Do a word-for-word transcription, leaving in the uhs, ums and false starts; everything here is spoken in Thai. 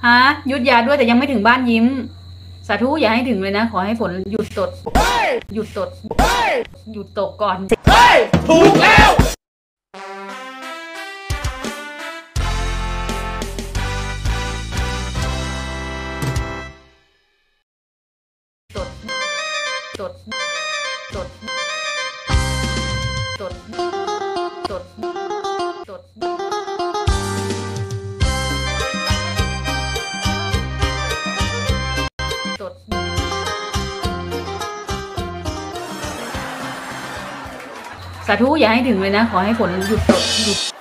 ฮะหยุดยาด้วยแต่ยังไม่ถึงบ้านยิ้มสาธุอย่าให้ถึงเลยนะขอให้ฝนหยุดตดหยุดตดหยุดตกก่อนถูกแล้วตดตดตดตดตดตดตดสาธุอย่าให้ถึงเลยนะขอให้ฝนหยุดตดหยุด